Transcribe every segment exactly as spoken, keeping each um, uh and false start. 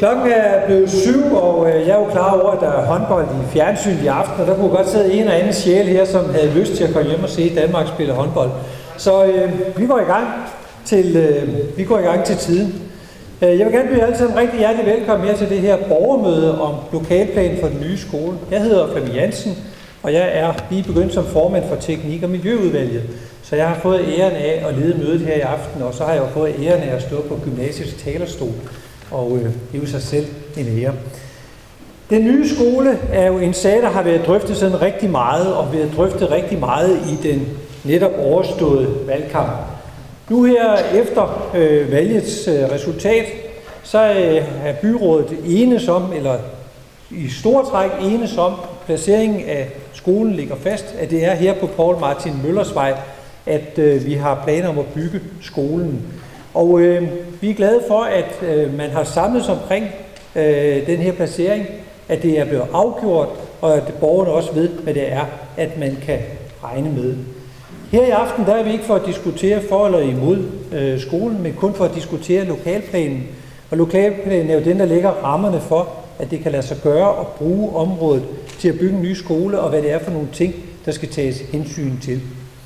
Klokken er blevet syv, og jeg er jo klar over, at der er håndbold i fjernsyn i aften, og der kunne godt sidde en og anden sjæl her, som havde lyst til at komme hjem og se Danmark spille håndbold. Så øh, vi går i gang til øh, vi går i gang til tiden. Jeg vil gerne byde alle sammen rigtig hjertelig velkommen her til det her borgermøde om lokalplanen for den nye skole. Jeg hedder Flemming Jansen, og jeg er lige begyndt som formand for Teknik- og Miljøudvalget. Så jeg har fået æren af at lede mødet her i aften, og så har jeg jo fået æren af at stå på gymnasiets talerstol. Og øh, det er jo sig selv en ære. Den nye skole er jo en sag, der har været drøftet sådan rigtig meget, og været drøftet rigtig meget i den netop overståede valgkamp. Nu her efter øh, valgets øh, resultat, så øh, er byrådet enes om, eller i store træk enes om, placeringen af skolen ligger fast, at det er her på Poul Martin Møllers Vej, at øh, vi har planer om at bygge skolen. Og øh, vi er glade for, at øh, man har samlet sig omkring øh, den her placering, at det er blevet afgjort, og at borgerne også ved, hvad det er, at man kan regne med. Her i aften der er vi ikke for at diskutere for eller imod øh, skolen, men kun for at diskutere lokalplanen. Og lokalplanen er jo den, der lægger rammerne for, at det kan lade sig gøre at bruge området til at bygge en ny skole, og hvad det er for nogle ting, der skal tages hensyn til.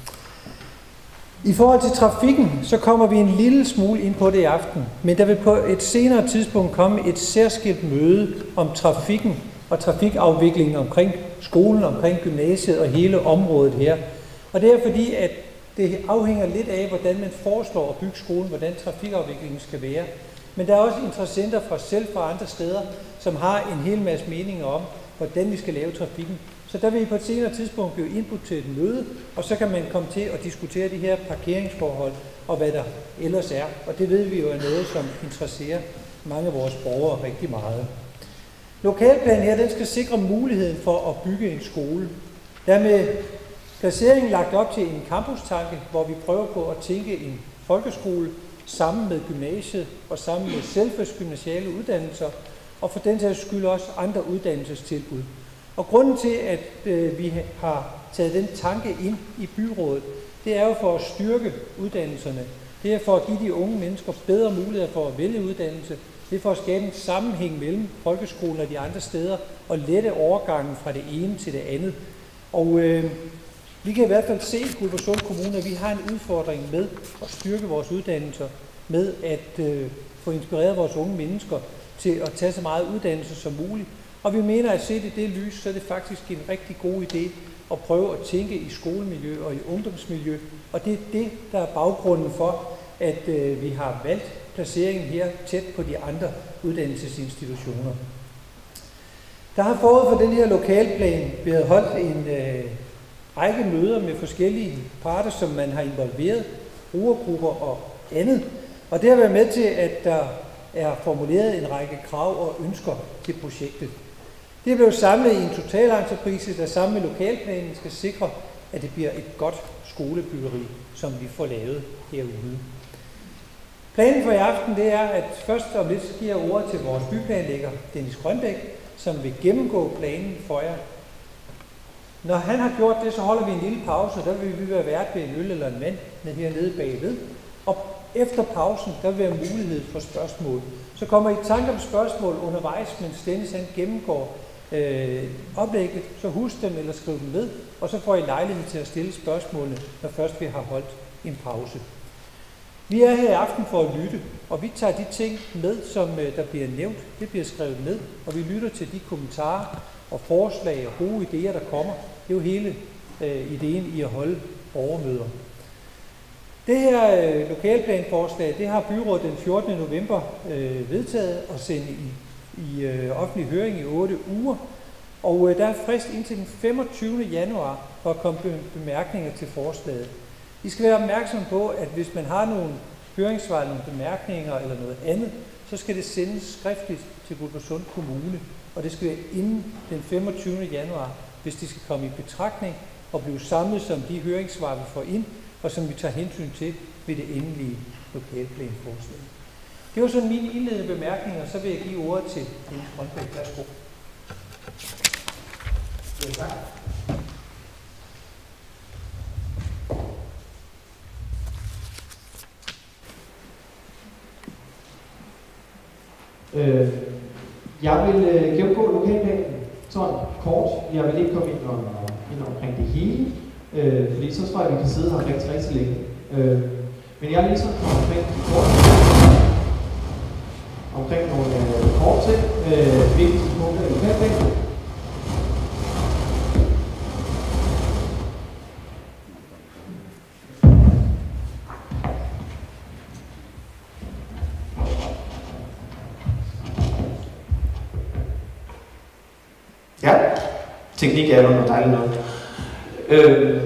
I forhold til trafikken, så kommer vi en lille smule ind på det i aften, men der vil på et senere tidspunkt komme et særskilt møde om trafikken og trafikafviklingen omkring skolen, omkring gymnasiet og hele området her. Og det er fordi, at det afhænger lidt af, hvordan man foreslår at bygge skolen, hvordan trafikafviklingen skal være. Men der er også interessenter fra selv fra andre steder, som har en hel masse meninger om, hvordan vi skal lave trafikken. Så der vil I på et senere tidspunkt blive input til et møde, og så kan man komme til at diskutere de her parkeringsforhold og hvad der ellers er. Og det ved vi jo er noget, som interesserer mange af vores borgere rigtig meget. Lokalplanen her, den skal sikre muligheden for at bygge en skole. Der er med placeringen lagt op til en campustanke, hvor vi prøver på at tænke en folkeskole sammen med gymnasiet og sammen med selvfødsgymnasiale uddannelser, og for den sags skyld også andre uddannelsestilbud. Og grunden til, at øh, vi har taget den tanke ind i byrådet, det er jo for at styrke uddannelserne. Det er for at give de unge mennesker bedre muligheder for at vælge uddannelse. Det er for at skabe en sammenhæng mellem folkeskolen og de andre steder, og lette overgangen fra det ene til det andet. Og øh, vi kan i hvert fald se i Guldborgsund Kommune, at vi har en udfordring med at styrke vores uddannelser, med at øh, få inspireret vores unge mennesker til at tage så meget uddannelse som muligt. Og vi mener, at set i det lys, så er det faktisk en rigtig god idé at prøve at tænke i skolemiljø og i ungdomsmiljø. Og det er det, der er baggrunden for, at øh, vi har valgt placeringen her tæt på de andre uddannelsesinstitutioner. Der har forud for den her lokalplan været holdt en øh, række møder med forskellige parter, som man har involveret, brugergrupper og andet. Og det har været med til, at der er formuleret en række krav og ønsker til projektet. Det er blevet samlet i en totalentreprise, der sammen med lokalplanen skal sikre, at det bliver et godt skolebyggeri, som vi får lavet herude. Planen for i aften det er, at først om lidt giver jeg ordet til vores byplanlægger, Dennis Grønbæk, som vil gennemgå planen for jer. Når han har gjort det, så holder vi en lille pause, og der vil vi være vært ved en øl eller en vand hernede bagved. Og efter pausen, der vil være mulighed for spørgsmål. Så kommer I i tanke om spørgsmål undervejs, mens Dennis han gennemgår øh, oplægget, så husk dem eller skriv dem ned, og så får I lejlighed til at stille spørgsmålene, når først vi har holdt en pause. Vi er her i aften for at lytte, og vi tager de ting med, som øh, der bliver nævnt. Det bliver skrevet ned, og vi lytter til de kommentarer og forslag og gode idéer, der kommer. Det er jo hele øh, ideen i at holde borgermøder. Det her øh, lokalplanforslag, det har byrådet den fjortende november øh, vedtaget og sendt i, i øh, offentlig høring i otte uger. Og øh, der er frist indtil den femogtyvende januar for at komme med bemærkninger til forslaget. I skal være opmærksom på, at hvis man har nogle høringssvar, nogle bemærkninger eller noget andet, så skal det sendes skriftligt til Guldborgsund Kommune. Og det skal være inden den femogtyvende januar, hvis de skal komme i betragtning og blive samlet som de høringssvar, vi får ind, og som vi tager hensyn til ved det endelige lokalplanforslag. Det var sådan mine indledende bemærkninger, så vil jeg give ordet til Dennis Grønbæk. Værsgo. Ja, tak. Øh, Jeg vil øh, gennemgå lokalplanen sådan kort. Jeg vil ikke komme ind, om, ind omkring det hele, øh, fordi så tror jeg, vi kan sidde her rigtig, rigtig længe. Øh, men jeg vil ligesom komme omkring de kort, omkring nogle øh, kort ting, øh, vigtige punkter i lokalplanen. Ja, teknik er jo noget dejligt noget. Øh,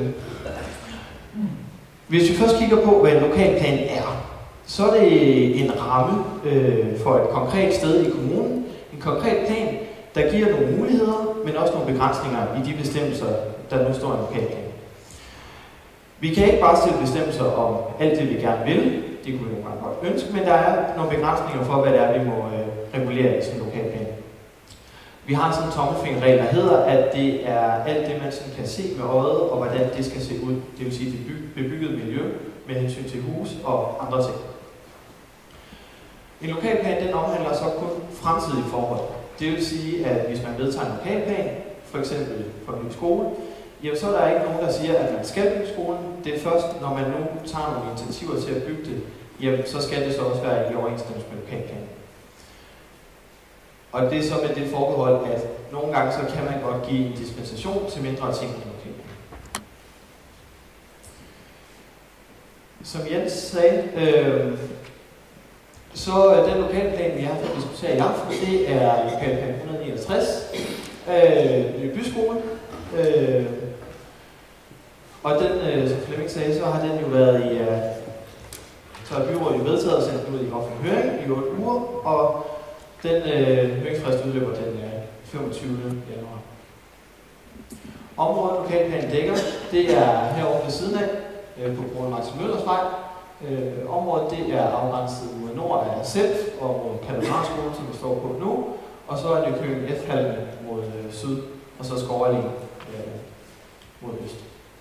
hvis vi først kigger på, hvad en lokalplan er, så er det en ramme øh, for et konkret sted i kommunen. En konkret plan, der giver nogle muligheder, men også nogle begrænsninger i de bestemmelser, der nu står i en lokalplan. Vi kan ikke bare stille bestemmelser om alt det, vi gerne vil. Det kunne vi nogle gange godt ønske, men der er nogle begrænsninger for, hvad det er, vi må øh, regulere i sådan en lokalplan. Vi har sådan en tommelfingerregel, der hedder, at det er alt det, man sådan kan se med øjet, og hvordan det skal se ud. Det vil sige det bebyggede miljø med hensyn til hus og andre ting. En lokalplan, den omhandler så kun fremtidige forhold. Det vil sige, at hvis man vedtager en lokalplan, for eksempel for en ny skole, jamen så er der ikke nogen, der siger, at man skal bygge skolen. Det er først, når man nu tager nogle initiativer til at bygge det, jamen så skal det så også være i overensstemmelse med lokalplanen. Og det er så med det forbehold, at nogle gange så kan man godt give en dispensation til mindre ting i lokalplanen. Som Jens sagde, øh, så den lokalplan, vi har for at diskutere i aften, det er lokalplan et hundrede nioghalvtreds, øh, Ny Byskole. Øh, og den, øh, som Flemming sagde, så har den jo været i, øh, så har byrådet jo vedtaget og sendt ud i offentlig høring i otte uger, og den øh, høringsfrist udløber den øh, femogtyvende januar. Området lokalplanen dækker, det er herovre ved siden af, øh, på Brune Martin Møllers vej. Øh, området det er afgrænset mod nord af Self og mod Katedralskolen, som vi står på nu, og så er Nykøbing F-hallen mod øh, syd, og så Skovallé øh, mod øst.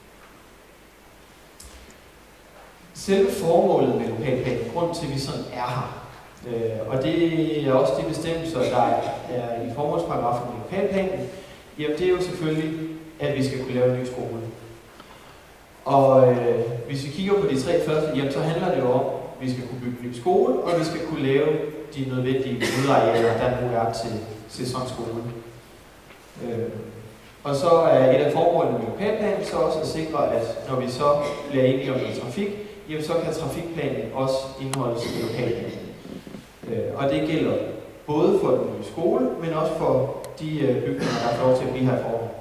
Selve formålet med lokalplanen, grund til at vi sådan er her, Øh, og det er også de bestemmelser, der er i formålsparagrafen i lokalplanen. Jamen det er jo selvfølgelig, at vi skal kunne lave en ny skole. Og øh, hvis vi kigger på de tre første, jamen så handler det jo om, at vi skal kunne bygge en ny skole, og vi skal kunne lave de nødvendige udearealer, der nu er til, til sådan en skole. Øh, og så er et af formålene med lokalplanen så også at sikre, at når vi så bliver enige om noget trafik, jamen så kan trafikplanen også indeholdes i lokalplanen. Og det gælder både for den nye skole, men også for de bygninger, der får lov til at blive her i forvejen.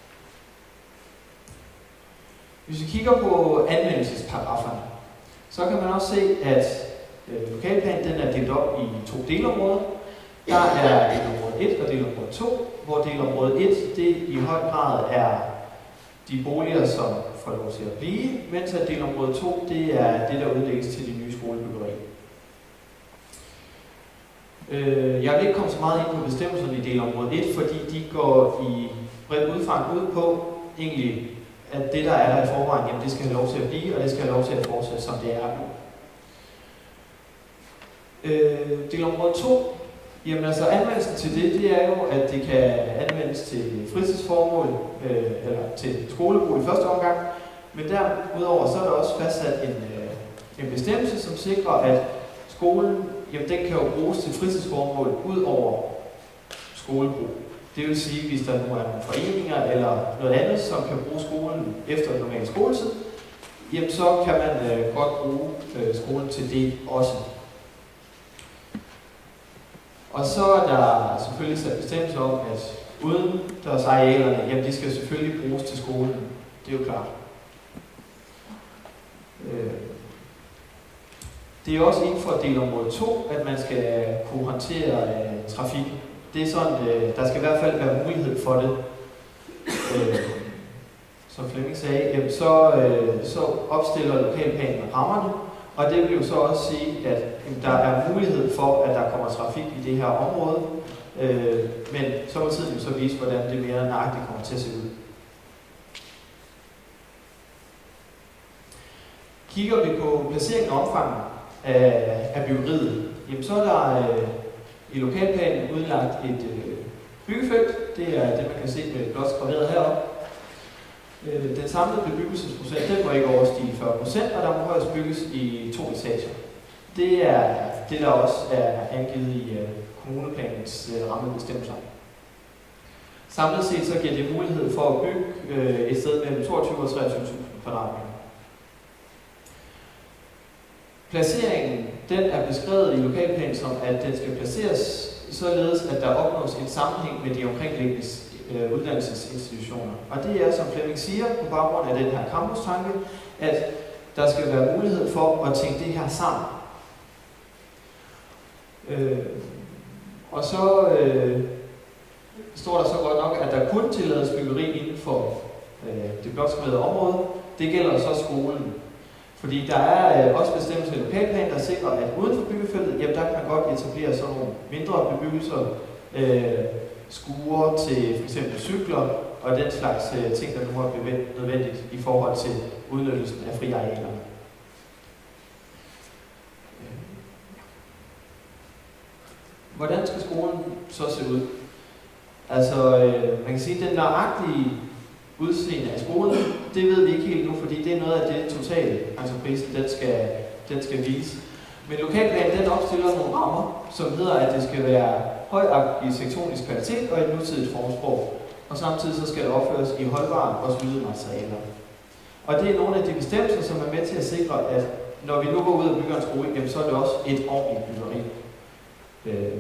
Hvis vi kigger på anvendelsesparagrafferne, så kan man også se, at lokalplanen den er delt op i to delområder. Der er delområde et og delområde to, hvor delområde et det i høj grad er de boliger, som får lov til at blive, mens at delområde to det er det, der udlægges til de nye skolebyggerier. Jeg vil ikke komme så meget ind på bestemmelserne i delområde et, fordi de går i bredt udfang ud på egentlig, at det der er der i forvejen, jamen det skal have lov til at blive, og det skal have lov til at fortsætte som det er nu. Øh, delområde to, jamen altså anvendelsen til det, det er jo, at det kan anvendes til fritidsformål, øh, eller til skolebrug i første omgang, men derudover så er der også fastsat en, øh, en bestemmelse, som sikrer, at skolen, jamen den kan jo bruges til fritidsformål ud over skolebrug. Det vil sige, hvis der nu er nogle foreninger eller noget andet, som kan bruge skolen efter den normale skoletid, jamen så kan man øh, godt bruge øh, skolen til det også. Og så er der selvfølgelig sat bestemmelser om, at udendørsarealerne, jamen de skal selvfølgelig bruges til skolen. Det er jo klart. Øh. Det er også inden for delområde to, at man skal kunne håndtere øh, trafikken. Det er sådan, øh, der skal i hvert fald være mulighed for det. Øh, som Flemming sagde, jamen så, øh, så opstiller lokalplanen rammerne, og det vil jo så også sige, at jamen, der er mulighed for, at der kommer trafik i det her område, øh, men så må tiden jo så vise, hvordan det mere nøjagtigt kommer til at se ud. Kigger vi på placeringen og omfanget af, af byggeriet, jamen så er der øh, i lokalplanen udlagt et øh, byggefelt. Det er det, man kan se med blot skraveret heroppe. Øh, den samlede bebyggelsesprocent, den må ikke overstige fyrre procent, og der må højst bygges i to etager. Det er det, der også er angivet i øh, kommuneplanens øh, rammebestemmelser. Samlet set så giver det mulighed for at bygge øh, et sted mellem toogtyve og treogtyve tusind kvadratmeter. Placeringen den er beskrevet i lokalplanen som, at den skal placeres således, at der opnås en sammenhæng med de omkringliggende øh, uddannelsesinstitutioner. Og det er, som Flemming siger, på baggrund af den her campustanke, at der skal være mulighed for at tænke det her sammen. Øh, og så øh, står der så godt nok, at der kun tillades byggeri inden for øh, det blokskrevet område. Det gælder så skolen. Fordi der er øh, også bestemmelser i lokalplanen, der sikrer, at uden for byggefeltet, jamen der kan man godt etablere sådan nogle mindre bebyggelser, øh, skure til f.eks. cykler og den slags øh, ting, der nu er nødvendigt i forhold til udnyttelsen af fri arealer. Hvordan skal skolen så se ud? Altså, øh, man kan sige, at den nøjagtige udseende af skolen, det ved vi ikke helt nu, fordi det er noget af det totale entreprisen, den skal, den skal vise. Men lokalplanen, den opstiller nogle rammer, som hedder, at det skal være høj arkitektonisk kvalitet og et nutidigt formsprog. Og samtidig så skal det opføres i holdbare og solide materialer. Og det er nogle af de bestemmelser, som er med til at sikre, at når vi nu går ud og bygger en skole, jamen, så er det også et ordentligt byggeri. Øh.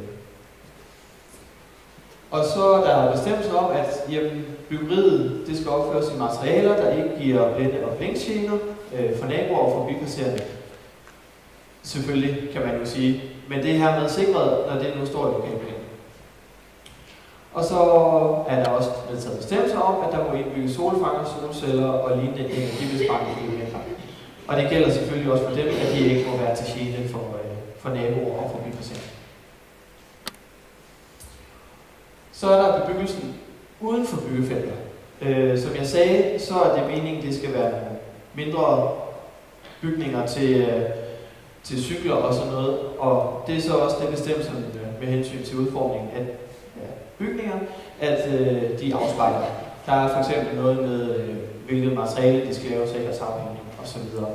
Og så er der bestemmelser om, at jamen, byggeriet det skal opføres i materialer, der ikke giver blænde- og blinkgener øh, for naboer og forbipasserende. Selvfølgelig, kan man jo sige. Men det er hermed sikret, når det nu står i lokalplanen. Og så er der også vedtaget bestemmelser om, at der må indbygges solfanger, solceller og lignende energibesparende elementer. Og det gælder selvfølgelig også for dem, at de ikke må være til gene for, øh, for naboer og forbipasserende. Så er der bebyggelsen uden for byggefelter. Øh, som jeg sagde, så er det meningen, det skal være mindre bygninger til, øh, til cykler og sådan noget. Og det er så også det bestemmelse med hensyn til udformningen af ja, bygninger, at øh, de afspejler. Der er for eksempel noget med, øh, hvilket materiale de skal laves af og sammenhængning og så videre.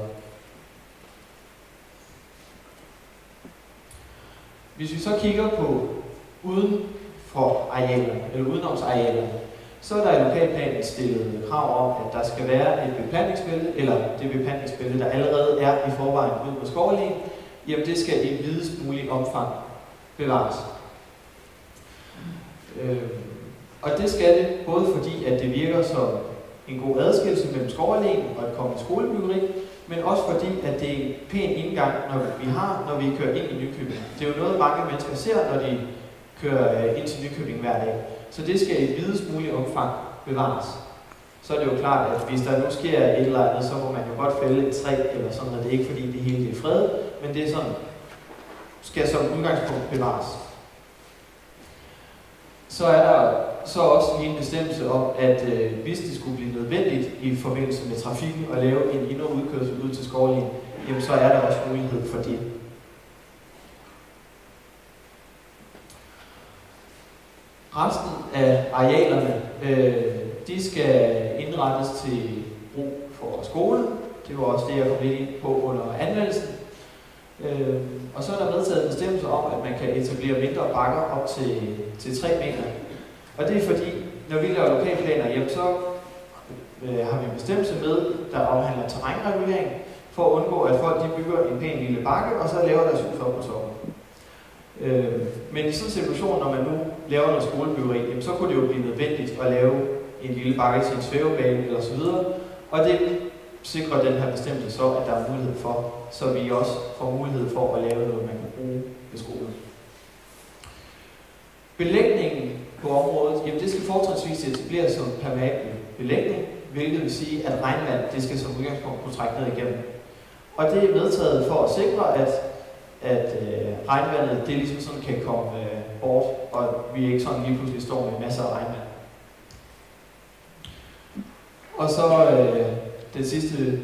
Hvis vi så kigger på uden for arealerne, eller udenomsarealerne, så er der i lokalplanen stillet krav om, at der skal være et beplantningsbælte, eller det beplantningsbælte, der allerede er i forvejen ude på skovlien, jamen det skal i videst muligt omfang bevares. Øh, og det skal det, både fordi, at det virker som en god adskillelse mellem skovlien og et kommende skolebyggeri, men også fordi, at det er en pæn indgang, når vi har, når vi kører ind i Nykøbing. Det er jo noget, mange mennesker ser, når de kører ind til Nykøbing hver dag. Så det skal i videst muligt omfang bevares. Så er det jo klart, at hvis der nu sker et eller andet, så må man jo godt fælde et træ eller sådan noget. Det er ikke fordi det hele er fredet, men det er sådan, skal som udgangspunkt bevares. Så er der så også en bestemmelse om, at øh, hvis det skulle blive nødvendigt i forbindelse med trafikken at lave en ind- og udkørsel ud til skovlien, jamen så er der også mulighed for det. Resten af arealerne, øh, de skal indrettes til brug for skolen. Det var også det, jeg kom lidt ind på under anmeldelsen. Øh, og så er der vedtaget bestemmelser om, at man kan etablere mindre bakker op til, til tre meter. Og det er fordi, når vi laver lokalplaner, jamen, så øh, har vi en bestemmelse med, der afhandler terrænregulering, for at undgå, at folk de bygger en pæn lille bakke, og så laver deres hus op på toppen. Øh, men i sådan en situation, når man nu laver noget skolebyggeri, jamen, så kunne det jo blive nødvendigt at lave en lille bakke til en svævebane eller så videre. Og det sikrer den her bestemmelse så, at der er mulighed for, så vi også får mulighed for at lave noget, man kan bruge ved skolen. Belægningen på området, jamen det skal fortrinsvis etableres som permanent belægning, hvilket vil sige, at regnvand det skal som udgangspunkt kunne trække ned igennem. Og det er medtaget for at sikre, at, at øh, regnvandet det ligesom sådan kan komme øh, bort, og vi ikke sådan lige pludselig står med masser af regnvand. Og så øh, den sidste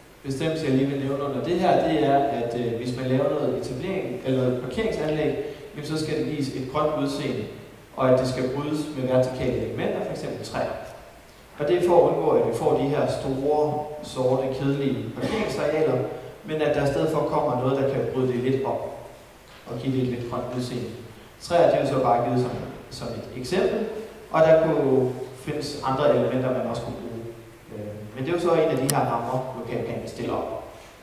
bestemmelse, jeg lige vil nævne under det her, det er, at øh, hvis man laver noget etablering eller noget parkeringsanlæg, jamen, så skal det gives et grønt udseende, og at det skal brydes med vertikale elementer, f.eks. træer. Og det er for at undgå, at vi får de her store, sorte, kedelige parkeringsarealer, men at der i stedet for kommer noget, der kan bryde det lidt op og give det et lidt grønt udseende. Træer, det er jo så bare givet som, som et eksempel, og der kunne findes andre elementer, man også kunne bruge. Men det er jo så en af de her rammer, lokalplanen stiller op.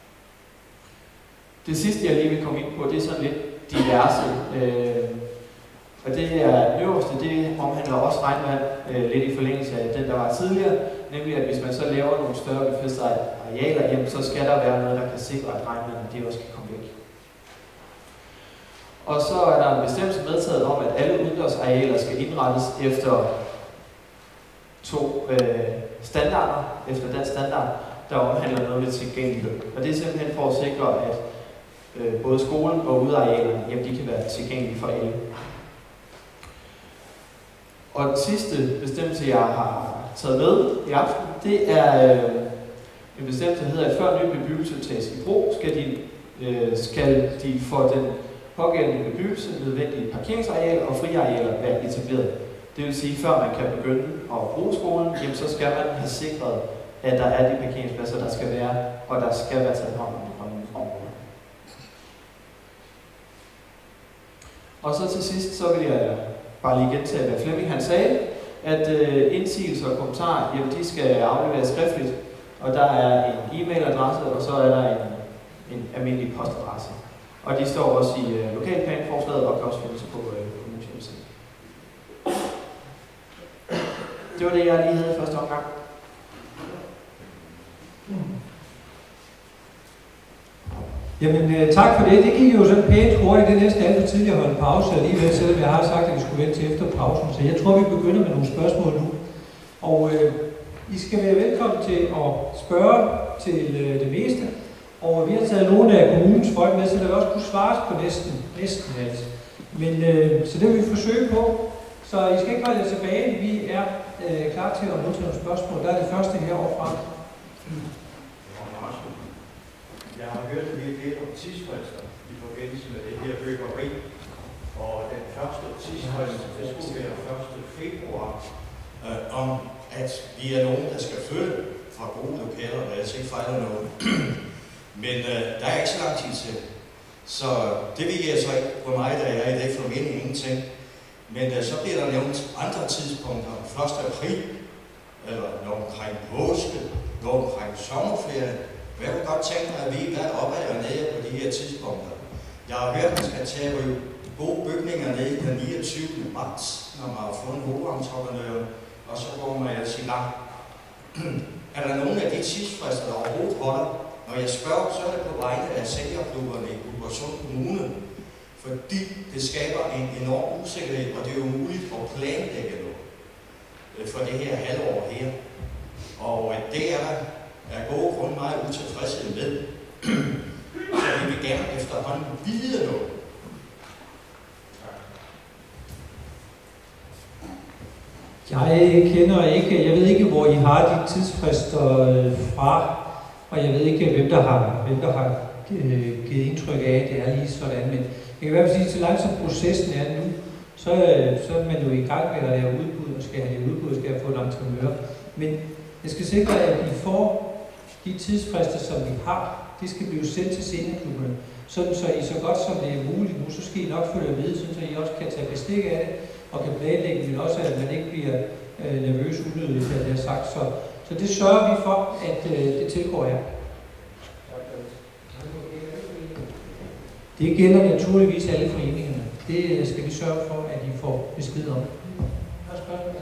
Det sidste, jeg lige vil komme ind på, det er sådan lidt diverse. Øh, og det er øverste, det omhandler også regnvand, øh, lidt i forlængelse af den, der var tidligere. Nemlig, at hvis man så laver nogle større befæstede arealer, jamen, så skal der være noget, der kan sikre, at regnvandet det også kan komme væk. Og så er der en bestemmelse medtaget om, at alle udendørsarealer skal indrettes efter to øh, standarder, efter den standard, der omhandler noget med tilgængelighed. Og det er simpelthen for at sikre, at øh, både skolen og udearealerne, jamen, de kan være tilgængelige for alle. Og den sidste bestemmelse, jeg har taget med i aften, det er øh, en bestemmelse, der hedder, at før ny bebyggelse tages i brug, skal de, øh, skal de for den pågældende bebyggelse nødvendige parkeringsarealer og friarealer være etableret. Det vil sige, før man kan begynde at bruge skolen, jamen, så skal man have sikret, at der er de parkeringspladser, der skal være, og der skal være taget hånd om de grønne områder. Og så til sidst, så vil jeg bare lige gentage, hvad Flemming han sagde, at øh, indsigelser og kommentarer, jamen, de skal afleveres skriftligt, og der er en e-mailadresse, og så er der en, en almindelig postadresse. Og de står også i øh, lokalplanforslaget og kan også findes på øh, kommunens hjemmeside. Det var det, jeg lige havde i første omgang. Jamen øh, tak for det. Det gik jo sådan pænt hurtigt. Det næste alt for tidligere holde pause alligevel, selvom jeg har sagt, at vi skulle vente til efter pausen. Så jeg tror, vi begynder med nogle spørgsmål nu. Og øh, I skal være velkommen til at spørge til øh, det meste. Og vi har taget nogle af kommunens folk med, så der vil også kunne svares på næsten, næsten alt. Men, øh, så det vil vi forsøge på. Så I skal ikke holde jer tilbage. Vi er øh, klar til at modtage nogle spørgsmål. Der er det første herovre fra. Jeg har hørt lidt lidt om tidsfrister i forbindelse med det her byggeri. Og den første tidsfrist, det skulle være første februar. Øh, om at vi er nogen, der skal flytte fra gode lokaler, og jeg ikke fejler noget. Men øh, der er ikke så lang tid til. Så det ved jeg så ikke, hvor meget der er i det, for mening ingenting. Men øh, så bliver der nævnt andre tidspunkter, første april, eller noget omkring påske, noget omkring sommerferie. Jeg kunne godt tænke mig at vide, hvad der opad og nede på de her tidspunkter. Jeg har hørt, at man skal tage gode bygninger ned den niogtyvende marts, når man har fundet hovedentreprenøren, og så går man ellers i gang. Er der nogle af de tidsfrister, der overhovedet holder? Når jeg spørger, så er det på vegne af sælgerklubberne i Guldborgsund Kommune, fordi det skaber en enorm usikkerhed, og det er jo muligt at planlægge noget for det her halvår her. Og det er der af gode grunde meget utilfredshed med. Så vi vil gerne efterhånden vide noget. Jeg kender ikke, jeg ved ikke, hvor I har de tidsfrister fra, og jeg ved ikke, hvem der har, hvem der har givet indtryk af, at det er lige sådan, men jeg kan i hvert fald sige, at så langt som processen er nu, så, så er man jo i gang med at lave udbud, og skal have udbud, og skal få entreprenører. Men jeg skal sikre, at I får de tidsfrister, som vi har, det skal blive sendt til seniorklubberne, sådan så I så godt som det er muligt nu, så skal I nok følge med, sådan så I også kan tage bestik af det, og kan planlægge, men også at man ikke bliver øh, nervøs unødigt, hvad det er sagt. Så, så det sørger vi for, at øh, det tilgår jer. Det gælder naturligvis alle foreningerne. Det skal vi sørge for, at I får besked om. Har spørgsmål?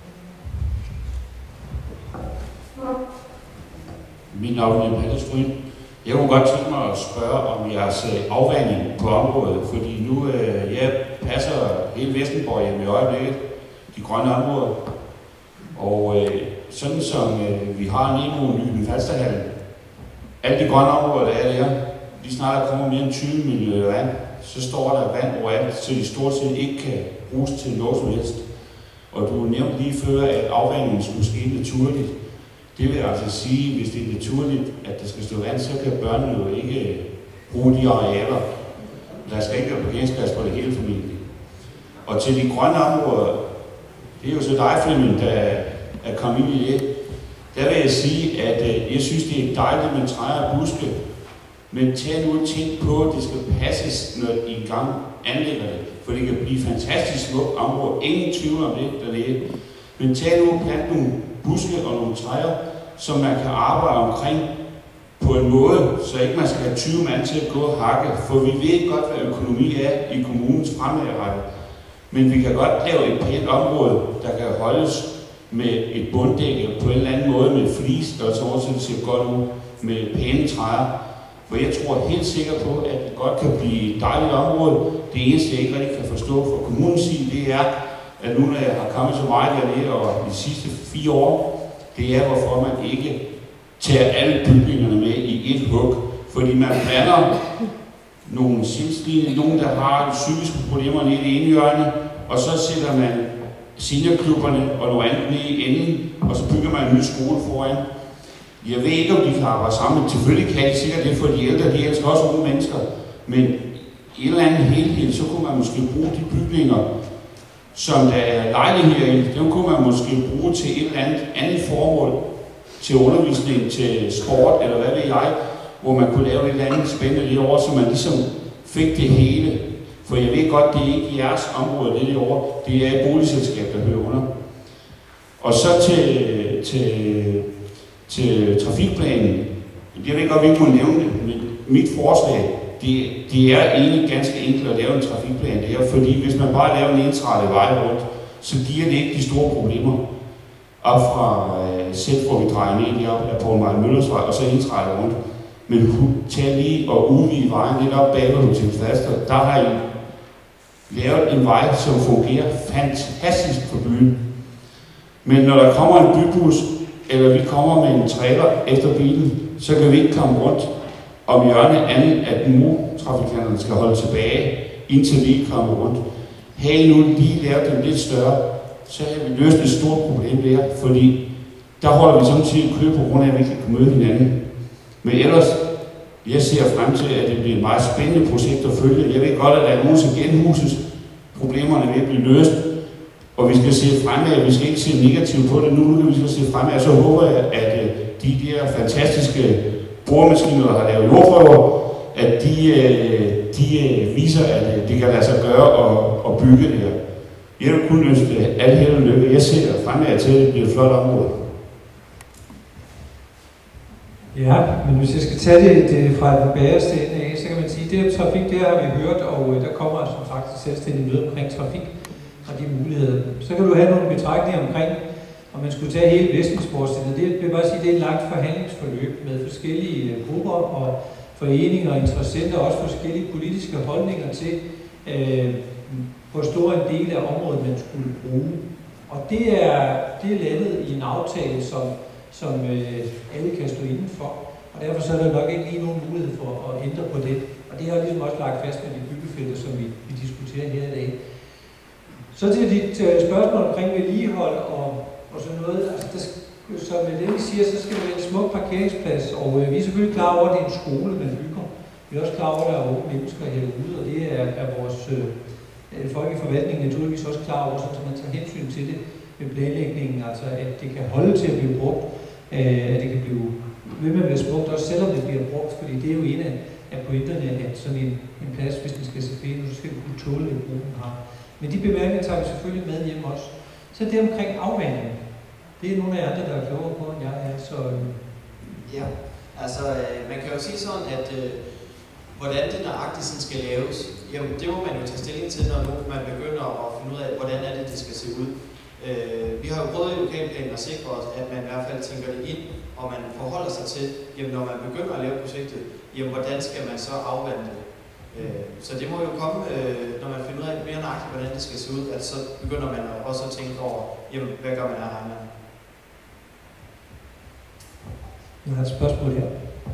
Mit navn er Palle Stryn. Jeg kunne godt tænke mig at spørge om jeres afvanding på området, fordi nu øh, jeg passer hele Vestenborg hjemme i øjeblikket, de grønne områder. Og øh, sådan som øh, vi har Nemo i Nykøbing Falsterhallen, alle de grønne områder, der er der, lige snart der kommer mere end tyve millioner vand, så står der vand overalt, så de stort set ikke kan bruges til noget som helst. Og du nævnte lige før, at afvandingen skulle ske naturligt. Det vil altså sige, hvis det er naturligt, at der skal stå vand, så kan børnene jo ikke bruge de arealer. Der skal ikke være parkeringsplads på det hele familie. Og til de grønne områder, det er jo så dig, Flemming, der er kommet ind i det. Der vil jeg sige, at øh, jeg synes, det er dejligt med træer og buske, men tag nu og tænk på, at det skal passes, når I engang anlægger det, for det kan blive fantastisk smukt område. Ingen tvivl om det dernede. Men tag nu og plant nogle buske og nogle træer, som man kan arbejde omkring på en måde, så ikke man skal have tyve mand til at gå og hakke, for vi ved godt, hvad økonomi er i kommunens fremadrettet. Men vi kan godt lave et pænt område, der kan holdes med et bunddæk på en eller anden måde med flis, der så også det ser godt ud med pæne træer. For jeg tror helt sikkert på, at det godt kan blive et dejligt område. Det eneste, jeg ikke rigtig kan forstå fra kommunens side, det er, at nu når jeg har kommet så meget dernede over de sidste fire år, det er, hvorfor man ikke tager alle bygningerne med i et hug. Fordi man blander nogle sindslige, nogen der har psykiske problemer nede i det ene hjørne, og så sætter man seniorklubberne og noget andet nede i enden, og så bygger man en ny skole foran. Jeg ved ikke, om de kan arbejde sammen. Selvfølgelig kan de sikkert det, for de ældre, de elsker også unge mennesker. Men i en eller anden helhed, så kunne man måske bruge de bygninger, som der er lejligheder i, dem kunne man måske bruge til et eller andet andet formål, til undervisning, til sport, eller hvad ved jeg, hvor man kunne lave et eller andet spændende derovre, så man ligesom fik det hele. For jeg ved godt, det er ikke jeres område, det derovre, det er et boligselskab, der hører under. Og så til, til, til trafikplanen. Jeg ved godt, vi ikke må nævne det, men mit forslag, det, det er egentlig ganske enkelt at lave en trafikplan. Det er, fordi hvis man bare laver en ensrettet vej rundt, så giver det ikke de store problemer. Op fra øh, selv, hvor vi drejer ned lige op af Poul Martin Møllers vej, og så ensrettet rundt. Men tag lige og udvide vejen lidt op bag ved Hotel Falster. Der har I lavet en vej, som fungerer fantastisk for byen. Men når der kommer en bybus, eller vi kommer med en trailer efter bilen, så kan vi ikke komme rundt om hjørnet andet, at motortrafikanterne skal holde tilbage, indtil vi ikke kommer rundt. Har I nu lige lavet dem lidt større, så har vi løst et stort problem der, fordi der holder vi samtidig kø på grund af, at vi kan møde hinanden. Men ellers, jeg ser frem til, at det bliver et meget spændende projekt at følge. Jeg ved godt, at der er nogen, som genhuses. Problemerne vil blive løst, og vi skal se fremad. Vi skal ikke se negativt på det nu, nu kan vi se fremad. Så håber jeg, at de der fantastiske boremaskiner, der har lavet jordprøver, at de, de viser, at det kan lade sig gøre at, at bygge det her. Jeg vil kun ønske alt held og lykke. Jeg ser fremad til, at det bliver et flot område. Ja, men hvis jeg skal tage det, det fra den bagerste ende af, så kan man sige, at det her trafik, det har vi hørt, og der kommer som sagt et selvstændigt møde omkring trafik og de muligheder. Så kan du have nogle betragtninger omkring, om man skulle tage hele Vestensborgstedet. Det vil bare sige, at det er et langt forhandlingsforløb med forskellige grupper og foreninger og interessenter, og også forskellige politiske holdninger til, øh, hvor stor en del af området man skulle bruge. Og det er, det er landet i en aftale, som som øh, alle kan stå indenfor, og derfor så er der nok ikke lige nogen mulighed for at ændre på det. Og det har ligesom også lagt fast med de byggefelter, som vi, vi diskuterer her i dag. Så til dit øh, spørgsmål omkring vedligehold og, og sådan noget. Altså, der, som Lenny siger, så skal det være en smuk parkeringsplads, og øh, vi er selvfølgelig klar over, at det er en skole, man bygger. Vi er også klar over, at der er unge mennesker herude, og det er, er vores øh, folk i forvaltningen naturligvis også klar over, så man tager hensyn til det med planlægningen, altså at det kan holde til at blive brugt, øh, at det kan blive ved med at være smukt, også selvom det bliver brugt, fordi det er jo en af, af pointerne, at sådan en, en plads, hvis den skal se pæn, så skal det kunne tåle den brug, den har. Men de bemærkninger tager vi selvfølgelig med hjem også. Så det omkring afvanding, det er nogle af andre, der er klogere på, end jeg er, så... Øh... Ja, altså øh, man kan jo sige sådan, at øh, hvordan det nøjagtigt sådan skal laves, jamen det må man jo tage stilling til, når nu man begynder at finde ud af, hvordan er det, det skal se ud. Øh, vi har jo prøvet i lokalplanen at sikre os, at man i hvert fald tænker det ind, og man forholder sig til, jamen når man begynder at lave projektet, jamen hvordan skal man så afvande det? Øh, så det må jo komme, øh, når man finder ud af mere nøjagtigt, hvordan det skal se ud, at så begynder man også at tænke over, jamen hvad gør man af regnvand? Jeg har et spørgsmål her.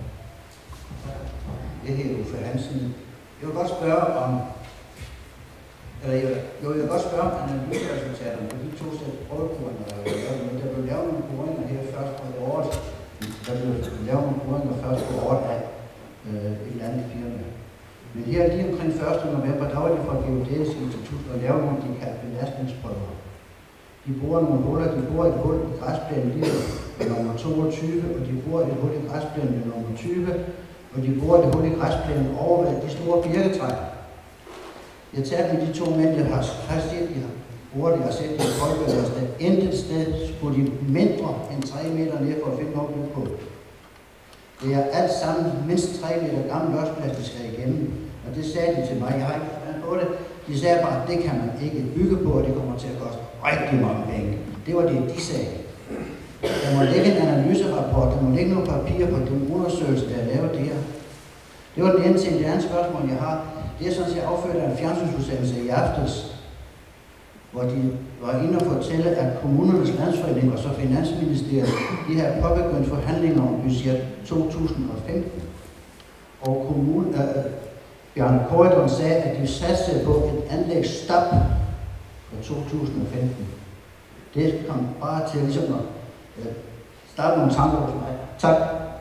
Jeg hedder Uffe Hansen. Jeg vil godt spørge om Eller jeg, jo, jeg vil godt spørge om analyseresultaterne på de to sæt prøvekuringer, der er lavet. Der blev lavet nogle kuringer her først på året. Der blev lavet nogle kuringer først på året af øh, et eller andet firma. Men her lige omkring første november, der var det fra Geodetisk Institut og lavede nogle de kaldte belastningsprøver. De bruger nogle huller, de bruger et hul i græsplænen lige ved nummer toogtyve, og de bruger et hul i græsplænen ved nummer tyve, og de bruger et hul i græsplænen over ved de store birketræer. Jeg talte med de to mænd, jeg har faktisk set, de har bruger det, og set det i folkebevægelsen. Intet sted skulle de mindre end tre meter ned for at finde noget ud på. Det er alt sammen mindst tre meter gammel losplads, de skal igennem. Og det sagde de til mig. Jeg har ikke forstand på det. De sagde bare, at det kan man ikke bygge på, og det kommer til at koste rigtig mange penge. Det var det, de sagde. Der må ligge en analyserapport, der må ligge nogle papirer på den undersøgelse, der er lavet det her. Det var den ene ting. Det andet spørgsmål, jeg har, det er sådan, at jeg afførte en fjernsynsudsendelse i aftes, hvor de var inde og fortælle, at kommunernes landsforening og så Finansministeriet, de har påbegyndt forhandlinger om budget to tusind og femten. Og kommunen, øh, Bjarne Corydon sagde, at de satte på et anlægsstop for to tusind og femten. Det kom bare til ligesom at øh, starte nogle tanker hos mig. Tak.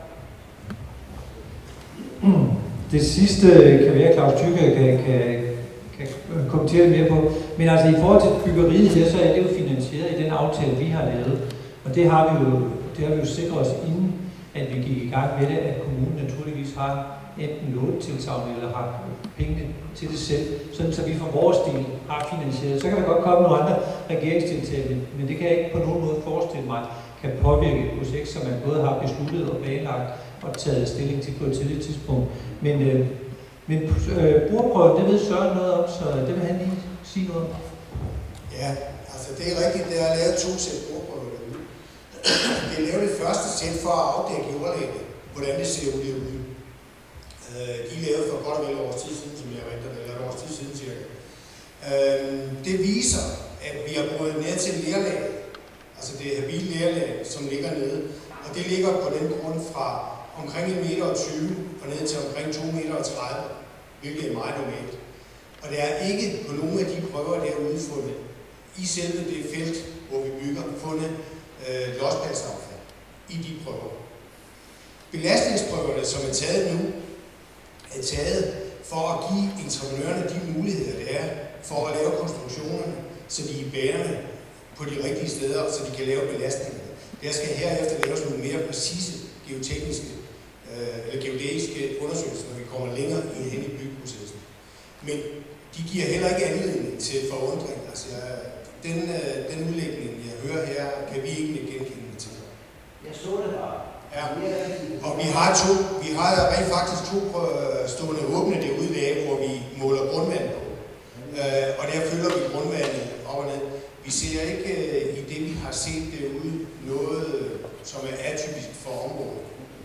Det sidste kan være, Claus Thykke kan, kan, kan kommentere mere på. Men altså i forhold til byggeriet her, så er det jo finansieret i den aftale, vi har lavet. Og det har vi jo, det har vi jo sikret os inden, at vi gik i gang med det, at kommunen naturligvis har enten lånetilsagn eller har pengene til det selv, sådan så vi for vores del har finansieret. Så kan der godt komme nogle andre regeringstiltag, men det kan jeg ikke på nogen måde forestille mig kan påvirke et projekt, som man både har besluttet og planlagt og taget stilling til på et tidligt tidspunkt. Men, øh, men øh, brugerprøven, det ved Søren noget om, så det vil han lige sige noget om. Ja, altså det er rigtigt, det er lavet to sæt brugerprøver derude. Det er lavet det første sæt for at afdække jordlagene, hvordan det ser ud derude. De er lavet for godt og vel års tid siden, som jeg venter, eller et års tid siden cirka. Det viser, at vi har brugt ned til lerlaget, altså det er habil lerlag, som ligger nede, og det ligger på den grund fra omkring en meter og tyve og ned til omkring to meter og tredive, hvilket er meget normalt. Og der er ikke på nogen af de prøver derude fundet i selve det felt, hvor vi bygger, fundet øh, losspladsaffald i de prøver. Belastningsprøverne, som er taget nu, er taget for at give entreprenørerne de muligheder, der er for at lave konstruktionerne, så de er bærende på de rigtige steder, så de kan lave belastninger. Der skal herefter laves nogle mere præcise geotekniske øh, eller geodæiske undersøgelser, når vi kommer længere hen i byggeprocessen. Men de giver heller ikke anledning til forundring. Altså, den, øh, den udlægning, jeg hører her, kan vi ikke genkende til. Jeg så det bare. Ja, og vi har to, vi har rent faktisk to stående åbne derude i dag, hvor vi måler grundvand på. Øh, og der følger vi grundvandet op og ned. Vi ser ikke øh, i det, vi har set derude, noget, som er atypisk for området.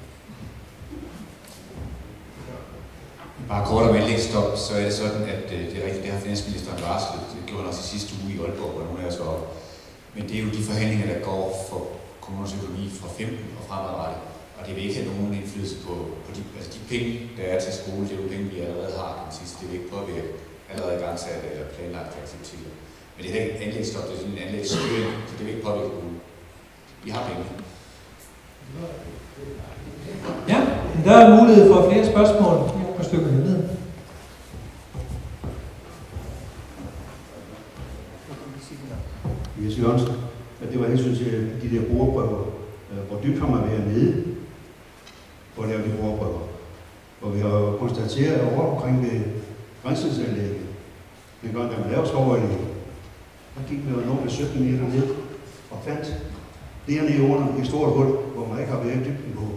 Bare kort om anlægsstop, så er det sådan, at øh, det er rigtigt, det har finansministeren varslet. Det gjorde han også i sidste uge i Aalborg, hvor nogle af os var oppe. Men det er jo de forhandlinger, der går for kommunernes økonomi fra femten og fremadrettet. Og det vil ikke have nogen indflydelse på, på de, altså de penge, der er til skole. Det er jo penge, vi allerede har, kan man sige. Det vil ikke påvirke allerede igangsatte eller planlagte aktiviteter. Men det er ikke anlægsstop, det er sådan en anlægsstyring, så det vil ikke påvirke kommunen. Vi har penge. Ja, der er mulighed for flere spørgsmål. Jeg har et par stykker ned. Jes Jørgensen, at det var hensyn til de der boreprøver. Hvor dybt har man været nede for at lave de boreprøver? Og vi har jo konstateret over omkring ved rensningsanlægget, den gang, da man lavede skovrydning, der gik vi jo nå med sytten meter ned og fandt dernede under et stort hul, hvor man ikke har været dybden på.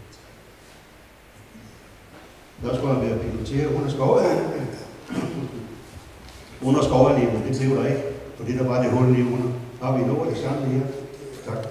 Der skulle man være piloteret under skovrydningen. Under skovrydningen, det blev der ikke, fordi der var det hul lige under. Så har vi nået det samme her. Tak.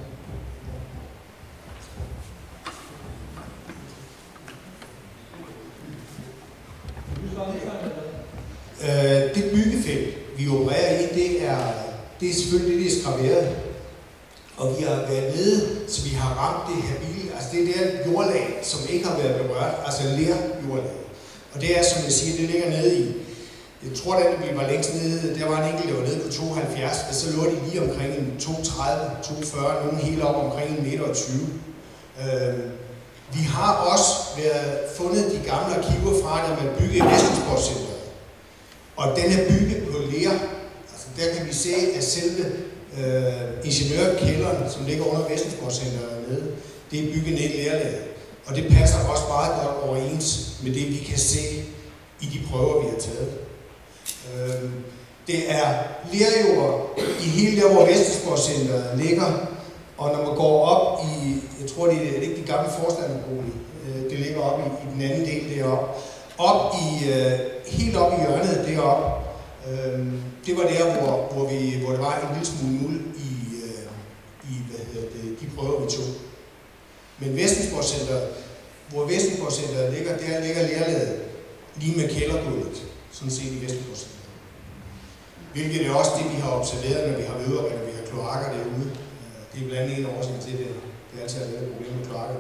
Øh, det byggefelt, vi opererer i, det er, det er selvfølgelig det, det er skraveret. Og vi har været nede, så vi har ramt det habile, altså det er der jordlag, som ikke har været berørt, altså lerjordlag. Og det er, som jeg siger, det ligger nede i, jeg tror, at vi var længst nede, der var en enkelt, der var nede på tooghalvfjerds, og så lå de lige omkring en to tredive, to fyrre, nogen helt op omkring en meter og tyve. Øh, Vi har også været, fundet de gamle arkiver fra, da man byggede Vestensborg-centret. Og den er bygget på ler. Altså der kan vi se, at selve øh, ingeniørkælderen, som ligger under Vestensborg-centret nede, det er bygget ned i lerlaget. Og det passer også meget godt overens med det, vi kan se i de prøver, vi har taget. Øh, det er lerjord i hele der, hvor Vestensborg-centret ligger. Og når man går op i, jeg tror det er ikke de gamle forstanderbolig, det ligger op i, i den anden del deroppe, op i, uh, helt op i hjørnet deroppe, uh, det var der, hvor, hvor, vi, hvor der var en lille smule muld i, uh, i hvad hedder det, de prøver vi tog. Men Vestensborg-centret, hvor Vestensborg-centret ligger, der ligger lerlaget lige med kældergulvet, sådan set i Vestensborg-centret. Hvilket er også det, vi har observeret, når vi har møder, når vi har kloakker derude. Det er blandt andet en årsag til det. Det er altid været et problem med kloakker.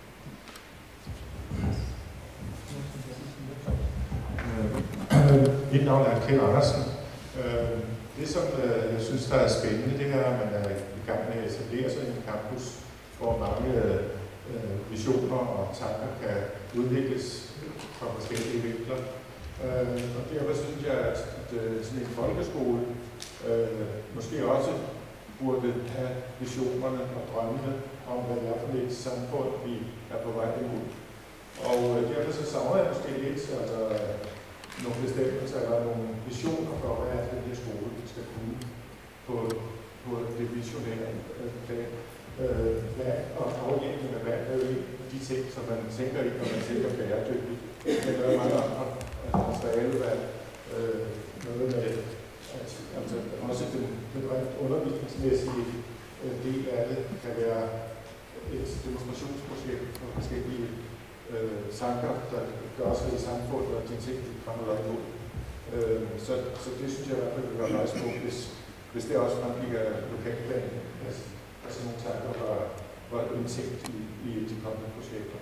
Mit navn er Kjeld Andersen. Det, som jeg synes, der er spændende, det er, at man er i gang med at etablere sig i en campus, hvor mange visioner og tanker kan udvikles fra forskellige vinkler. Og derfor synes jeg, at sådan en folkeskole måske også burde have visionerne og drømmene om, hvad det er for et samfund, vi er på vej imod. Og derfor så savner jeg måske lidt altså, nogle bestemmelser eller nogle visioner for, hvad er den her skole skal kunne på, på det visionære plan. Øh, hvad og afhjælpning af vand er jo en af de ting, som man tænker i, når man tænker bæredygtigt. Men der er mange andre, altså materialevand, øh, noget med altså også den, den rent undervisningsmæssige øh, del af det kan være et demonstrationsprojekt for forskellige øh, tanker, der gør sig i samfundet, og de ting, de kommer der imod. Øh, så, så det synes jeg i hvert fald vil være meget smukt, hvis, hvis det også fremgik af lokalplanen, altså, altså nogle tanker, der var indtænkt i, i de kommende projekter.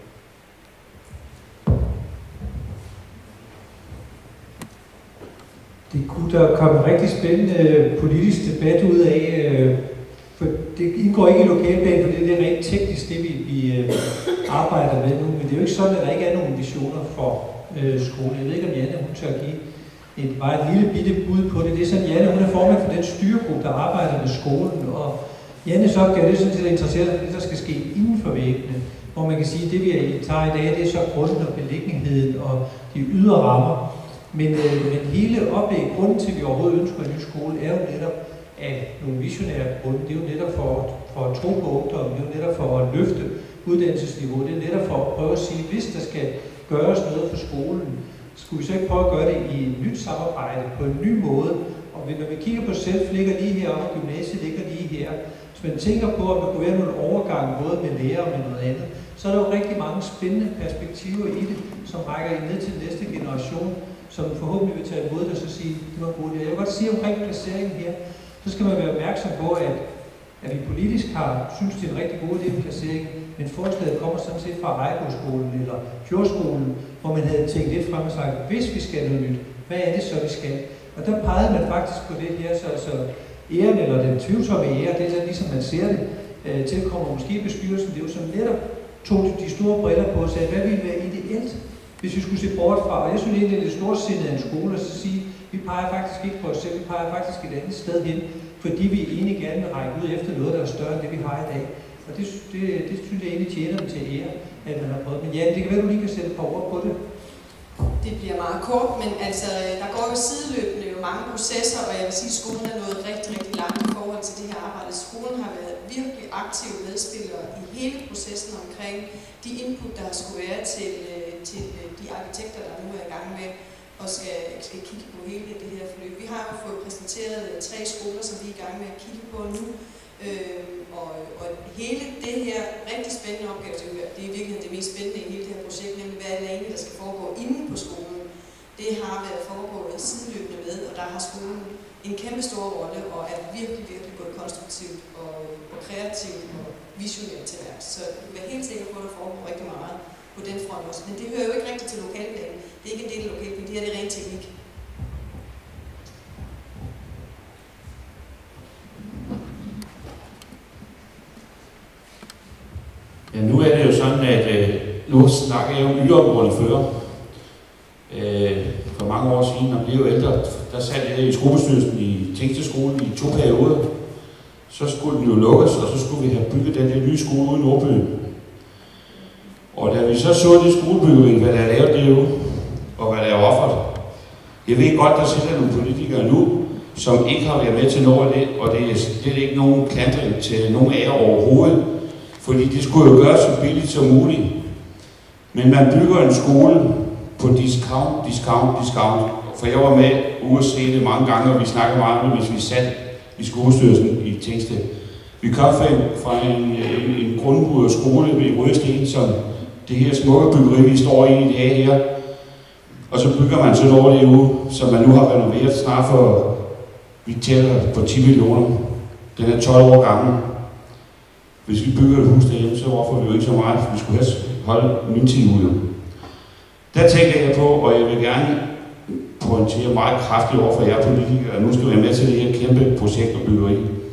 Det kunne der komme en rigtig spændende politisk debat ud af, for det indgår ikke i lokalplanen, for det er rent teknisk, det vi, vi arbejder med nu, men det er jo ikke sådan, at der ikke er nogen visioner for øh, skolen. Jeg ved ikke, om Janne hun tør give et, bare et lille bitte bud på det. Det er sådan, Janne hun er formand for den styregruppe, der arbejder med skolen, og Jannes opgave, det er sådan set interesseret i det, der skal ske inden for væggene, hvor man kan sige, at det vi tager i dag, det er så grunden og beliggenheden og de ydre rammer. Men, øh, men hele oplægget, grunden til, at vi overhovedet ønsker en ny skole, er jo netop af nogle visionære grunde. Det er jo netop for, for at tro på ungdommen, det er jo netop for at løfte uddannelsesniveauet, det er netop for at prøve at sige, hvis der skal gøres noget for skolen, skulle vi så ikke prøve at gøre det i et nyt samarbejde på en ny måde. Og når vi kigger på SELF, ligger lige her, og gymnasiet ligger lige her. Hvis man tænker på, at der kunne være nogle overgang, både med lærer og med noget andet, så er der jo rigtig mange spændende perspektiver i det, som rækker ned til næste generation, som forhåbentlig vil tage imod det og så sige, det var godt. Jeg vil godt sige omkring placeringen her, så skal man være opmærksom på, at, at vi politisk har synes det er en rigtig god idé med placeringen, men forslaget kommer sådan set fra Rejboskolen eller Fjordskolen, hvor man havde tænkt lidt frem og sagt, hvis vi skal noget nyt, hvad er det så, vi skal? Og der pegede man faktisk på det her, så altså æren eller den tvivlsomme ære, det er så ligesom man ser det, øh, tilkommer måske bestyrelsen, det er jo som netop tog de, de store briller på og sagde, hvad ville være ideelt, hvis vi skulle se bort fra, og jeg synes egentlig, det er lidt storsindet af en skole at sige, vi peger faktisk ikke på os selv, vi peger faktisk et andet sted hen, fordi vi egentlig gerne vil række ud efter noget, der er større end det, vi har i dag. Og det, det, det synes jeg egentlig tjener dem til ære, at man har prøvet. Men ja, det kan være, du lige kan sætte et par ord på det. Det bliver meget kort, men altså, der går jo sideløbende jo mange processer, og jeg vil sige, at skolen er nået rigtig, rigtig langt i forhold til det her arbejde. Skolen har været virkelig aktive medspillere i hele processen omkring de input, der skulle være til, til de arkitekter, der nu er i gang med og skal, skal kigge på hele det her forløb. Vi har jo fået præsenteret tre skoler, som vi er i gang med at kigge på nu. Øhm, og, og hele det her rigtig spændende opgave, det er i virkeligheden det mest spændende i hele det her projekt, nemlig hvad er det egentlig, der skal foregå inde på skolen. Det har været foregået sideløbende med, og der har skolen en kæmpe stor rolle, og er virkelig, virkelig både konstruktivt og, og kreativt og visionært til værks. Så du kan være helt sikker på, at der foregår rigtig meget på den front også. Men det hører jo ikke rigtigt til lokalplanen. Det er ikke en del af lokalplanen, det her det er ren teknik. Ja, nu er det jo sådan, at øh, nu snakker jeg om yderområderne før. Øh, for mange år siden, når jeg blev ældre, der sad jeg i skolebestyrelsen i Tingsteskolen i to perioder. Så skulle den jo lukkes, og så skulle vi have bygget den der nye skole ude i Nordby. Og da vi så så det skolebyggeri, hvad der er lavet derude, og hvad der er offeret. Jeg ved godt, der sidder nogle politikere nu, som ikke har været med til noget af det, og det er slet ikke nogen klandring til nogen af jer overhovedet, fordi det skulle jo gøres så billigt som muligt. Men man bygger en skole på discount, discount, discount. For jeg var med ude at se det mange gange, og vi snakkede meget om det, hvis vi satte i skolestyrelsen i Tingsted. Vi kom fra en, fra en, en, en grundmuret skole ved Rødsten, som det her smukke byggeri, vi står i i dag her. Og så bygger man sådan over det uge, som man nu har renoveret snart for, vi tæller på ti millioner. Den er tolv år gammel. Hvis vi bygger et hus derhjemme, så hvorfor vi jo ikke så meget, for vi skulle helst holde min tid ude. Der tænker jeg på, og jeg vil gerne pointere meget kraftigt over for jer politikere, at nu skal vi være med til det her kæmpe projekt og byggeri.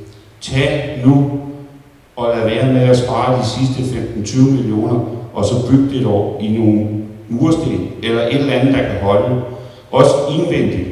Tag nu og lad være med at spare de sidste femten til tyve millioner, og så bygge det dog i nogle mursten, eller et eller andet, der kan holde. Også indvendigt.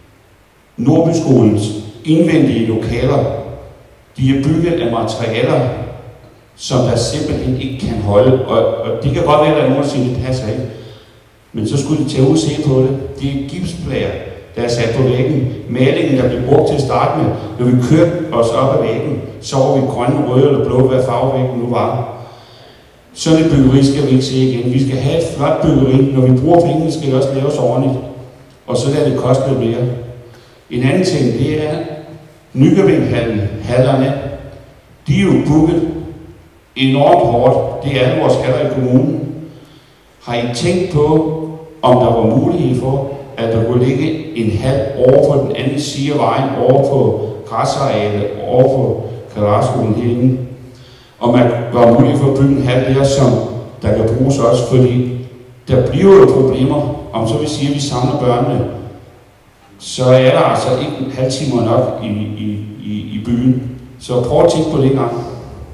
Nordbyskolens indvendige lokaler, de er bygget af materialer, som der simpelthen ikke kan holde. Og, og det kan godt være, at der er nogen, der siger, det passer ikke. Men så skulle de tage ud og se på det. Det er gipsplader, der er sat på væggen. Malingen, der blev brugt til at starte med. Når vi kørte os op ad væggen, så var vi grønne, røde eller blå, hvad farvevæggen nu var. Sådan et byggeri skal vi ikke se igen. Vi skal have et flot byggeri. Når vi bruger pengene, skal det også laves ordentligt. Og så lader det koste lidt mere. En anden ting, det er Nykøbing-hallerne. De er jo booket enormt hårdt. Det er alle vores haller i kommunen. Har I tænkt på, om der var mulighed for, at der kunne ligge en hal over på den anden side af vejen, over på græsarealet, over på Karatskolen herinde? Og man var mulighed for at bygge en hal der, som der kan bruges også, fordi der bliver jo problemer, om så vi siger, at vi samler børnene, så er der altså ikke en halv time nok i, i, i, i byen. Så prøv at tænke på det en gang.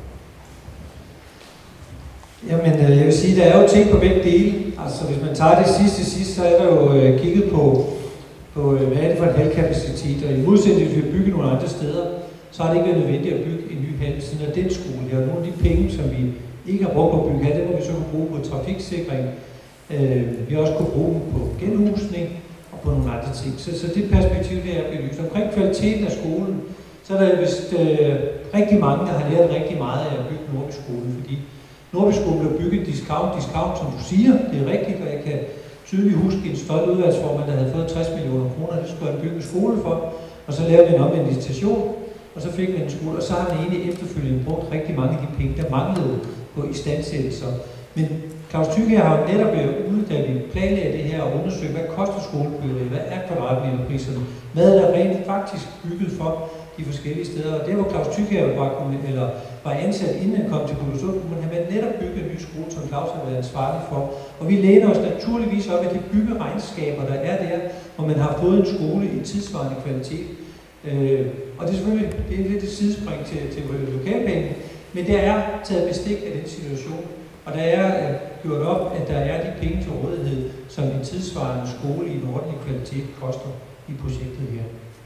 Jamen, jeg vil sige, der er jo ting på begge dele. Altså, hvis man tager det sidste sidst, så er der jo øh, kigget på, på, hvad er det for en halkapacitet, og i modsætning til, at vi bygger nogle andre steder, så har det ikke været nødvendigt at bygge en ny hal siden af den skole. Og nogle af de penge, som vi ikke har brugt på at bygge hal, det må vi så kunne bruge på trafiksikring. Øh, vi har også kunne bruge dem på genhusning og på nogle andre ting. Så, så det perspektiv, det er belyst. Omkring kvaliteten af skolen, så er der vist øh, rigtig mange, der har lært rigtig meget af at bygge Nordbyskolen, fordi Nordbyskolen blev bygget discount, discount, som du siger. Det er rigtigt, og jeg kan tydeligt huske en stolt udvalgsformand, der havde fået tres millioner kroner. Det skulle han bygge skole for, og så lavede vi en omvendt station, og så fik vi en skole, og så har den egentlig efterfølgende brugt rigtig mange af de penge, der manglede på istandsættelser. Men Claus Thykier har jo netop været ude, da vi planlagde det her og undersøge, hvad koster skolebyggeri, hvad er kvadratmeterpriserne, hvad er der rent faktisk bygget for de forskellige steder. Og der hvor Claus Thykier var, eller var ansat, inden han kom til Guldborgsund, kunne han netop bygge en ny skole, som Claus har været ansvarlig for. Og vi læner os naturligvis op af de byggeregnskaber, der er der, hvor man har fået en skole i tidsvarende kvalitet. Øh, og det er selvfølgelig det er lidt et sidespring til, til lokalplanen, men der er taget bestik af den situation. Og der er øh, gjort op, at der er de penge til rådighed, som en tidsvarende skole i en ordentlig kvalitet koster i projektet her.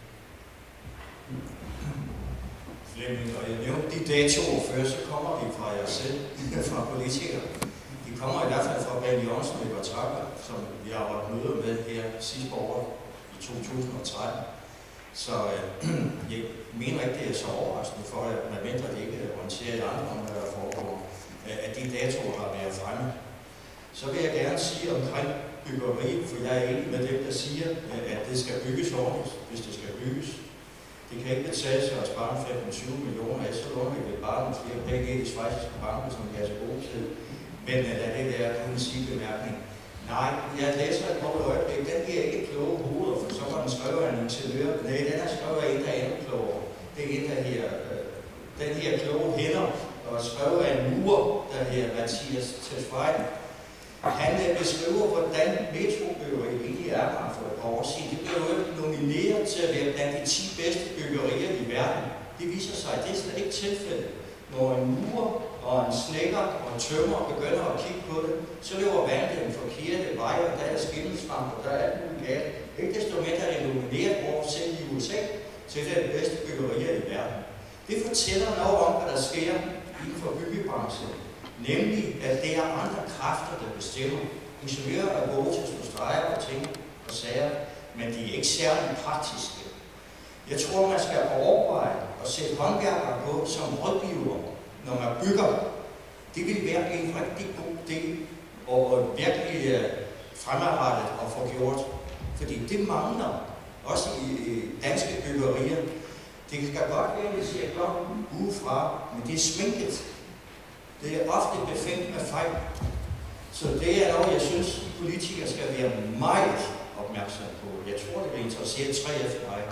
Flemming, og jeg nævnte de datoer før, så kommer de fra jer selv, fra politikere. De kommer i hvert fald fra Bjarne Jørgensen og Eva Trakker, som vi har holdt møder med her sidste år i to tusind og tretten. Så øh, jeg mener ikke, det er så overraskende for, at man venter, at det ikke orienterer i andre om, hvad der foregår, at de datoer har været fremme. Så vil jeg gerne sige omkring byggeri, for jeg er enig med dem, der siger, at det skal bygges ordentligt, hvis det skal bygges. Det kan ikke betale sig at spare femten til tyve millioner af, så låner vi vel bare nogle flere penge i de schweiziske banker, som vi er så gode til. Men lad det være kun en sige bemærkning. Nej, jeg læser et kort øjeblik, den giver ikke kloge hoveder, for så var den skrevet af en ingeniør. Nej, den er skrevet af en, der er endnu klogere. Det er en, der her, øh, den her kloge hænder, og skrevet af en mur, der her Mathias Tesfaye. Han beskriver, hvordan metrobyggeri egentlig er her for et par år siden. Det blev jo nomineret til at være blandt de ti bedste byggerier i verden. Det viser sig, at det er slet ikke tilfældet. Når en mur og en snekker og en tømmer begynder at kigge på det, så løber vandet den forkerte vej, og der er skimmelsvamp, og der er alt muligt galt. Ikke desto mindre er det nomineret over selv i U S A til det bedste byggerier i verden. Det fortæller noget om, hvad der sker inden for byggebranchen. Nemlig, at det er andre kræfter, der bestemmer. Ingeniører er gode til at slå streger og ting og sager, men de er ikke særlig praktiske. Jeg tror, man skal overveje at sætte håndværkere på som rådgiver, når man bygger. Det vil være en rigtig god del, og virkelig fremadrettet at få gjort. Fordi det mangler, også i danske byggerier. Det kan godt være, at det ser godt udefra, men det er sminket. Det er ofte befængt med fejl. Så det er noget, jeg synes, politikere skal være meget opmærksomme på. Jeg tror, det vil interessere tre F mig.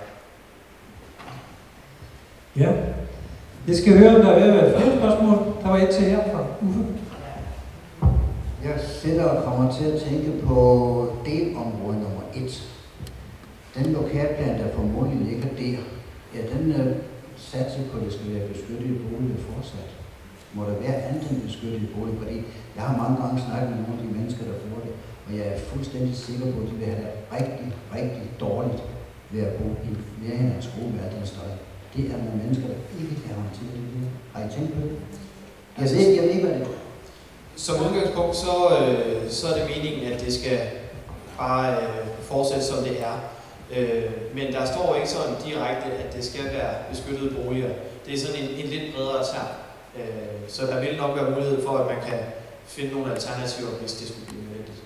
Ja. Jeg skal høre, om der er ved at være flere spørgsmål. Der var et til her fra Uffe. Jeg sidder og kommer til at tænke på delområde nummer et. Den lokalplan, der formodentlig ligger der, ja, den er sat til på, at det skal være beskyttet boliger fortsat. Må der være andet end beskyttet bolig, fordi jeg har mange gange snakket med nogle af de mennesker, der bor det, og jeg er fuldstændig sikker på, at de vil have det rigtig, rigtig dårligt ved at bo i nærheden af skoleverdenstøj. Det er nogle mennesker, der ikke kan håndtere det her. Har I tænkt på det? Jeg ved ikke, jeg ved ikke, hvad det er. Som udgangspunkt, så, øh, så er det meningen, at det skal bare øh, fortsætte, som det er. Øh, men der står ikke sådan direkte, at det skal være beskyttede boliger. Det er sådan en, en lidt bredere term. Øh, så der vil nok være mulighed for, at man kan finde nogle alternativer, hvis det skulle blive nødvendigt.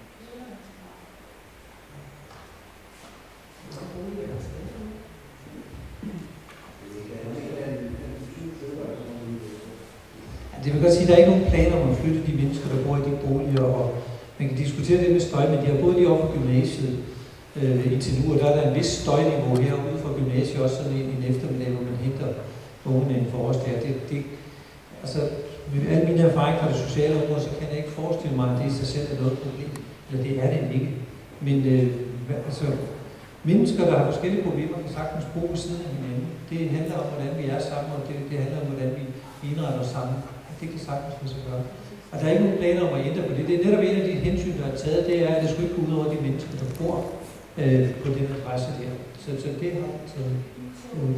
Det vil godt sige, at der er ikke nogen planer om at flytte de mennesker, der bor i de boliger, og man kan diskutere det med støj, men de har boet lige over for gymnasiet øh, indtil nu, og der er der en vis støjniveau herude fra gymnasiet, også sådan en, en eftermiddag, hvor man henter unge inden for os der. Det, det, altså, med alle mine erfaringer fra det sociale område, så kan jeg ikke forestille mig, at det i sig selv er noget problem. Eller det er det ikke. Men øh, altså, mennesker, der har forskellige problemer, kan sagtens bo ved siden af hinanden. Det handler om, hvordan vi er sammen, og det, det handler om, hvordan vi indretter os sammen. Det kan sagtens lade sig gøre. Og der er ikke nogen planer om at ændre på det. Det er netop en af de hensyn, der er taget, det er, at det skulle ikke gå ud over de mennesker, der bor øh, på den adresse der. Så, så det har jeg taget ud.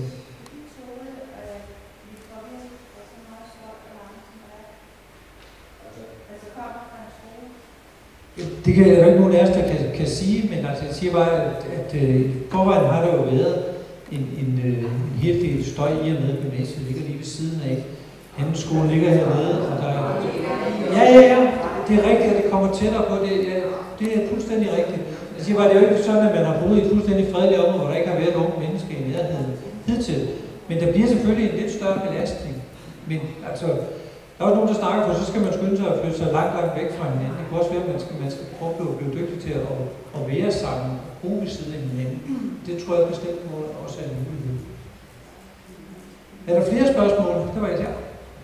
Det kan der ikke nogen af os, der kan, kan sige, men altså, jeg siger bare, at, at øh, forvejen har der jo været en, en, øh, en hel del støj i og med gymnasiet, ligger lige ved siden af. Handelsskolen ligger hernede, og der er... Ja, ja, ja, det er rigtigt, at det kommer tættere på det. Ja, det er fuldstændig rigtigt. Jeg siger bare, det er jo ikke sådan, at man har boet i et fuldstændig fredeligt område, hvor der ikke har været unge mennesker i nærheden hidtil. Men der bliver selvfølgelig en lidt større belastning. Men altså, der er også nogen, der snakker for, så skal man skynde sig at flytte sig langt, langt væk fra hinanden. Det kan også være, at man skal, man skal prøve at blive dygtig til at, at være sammen og bo ved siden af hinanden. Det tror jeg bestemt også er en mulighed. Er der flere spørgsmål? Det var et her.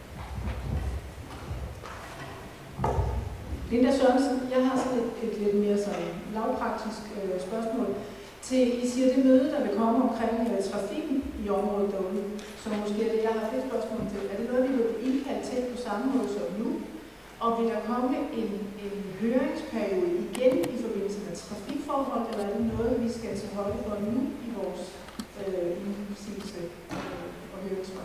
Linda Sørensen, jeg har sådan et, et lidt mere sådan lavpraktisk øh, spørgsmål til, I siger det møde, der vil komme omkring øh, trafikken i området derude, som måske er det, jeg har et spørgsmål til. Er det noget, vi vil indkalde til på samme måde som nu? Og vil der komme en, en høringsperiode igen i forbindelse med trafikforhold, eller er det noget, vi skal tage højde for nu i vores øh, indsigelse øh, og høringssvar?